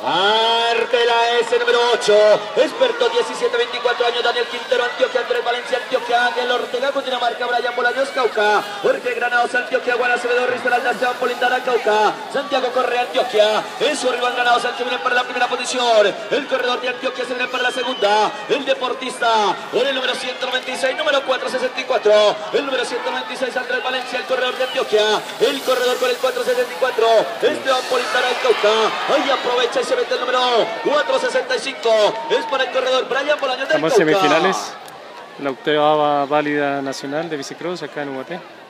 Artela S número 8, experto 17-24 años, Daniel Quintero, Antioquia, Andrés Valencia, Antioquia, Ángel Ortega, Cundinamarca, Brian Bolaños, Cauca, Jorge Granados, Antioquia, Juan Acevedo, Risaralda, Esteban Polindara, Cauca, Santiago Correa, Antioquia, en su rival Granados, Sánchez viene para la primera posición, el corredor de Antioquia se viene para la segunda, el deportista, con el número 196, número 464, el número 196, Andrés Valencia, el corredor de Antioquia, el corredor con el 464, Esteban Polindara, el Cauca, ahí aprovecha y se mete el número 465. Es para el corredor Brian Bolaños del Cauca. Estamos semifinales, la octava válida nacional de bicicross acá en Ubaté.